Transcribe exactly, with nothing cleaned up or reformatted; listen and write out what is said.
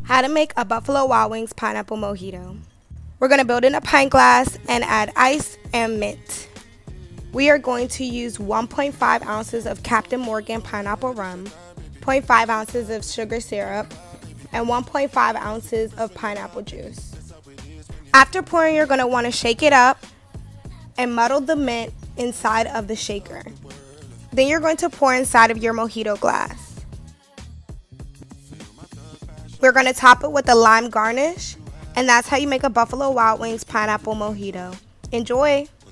How to make a Buffalo Wild Wings pineapple mojito. We're going to build in a pint glass and add ice and mint. We are going to use one point five ounces of Captain Morgan pineapple rum, zero point five ounces of sugar syrup, and one point five ounces of pineapple juice. After pouring, you're going to want to shake it up and muddle the mint inside of the shaker. Then you're going to pour inside of your mojito glass. We're going to top it with a lime garnish, and that's how you make a Buffalo Wild Wings pineapple mojito. Enjoy!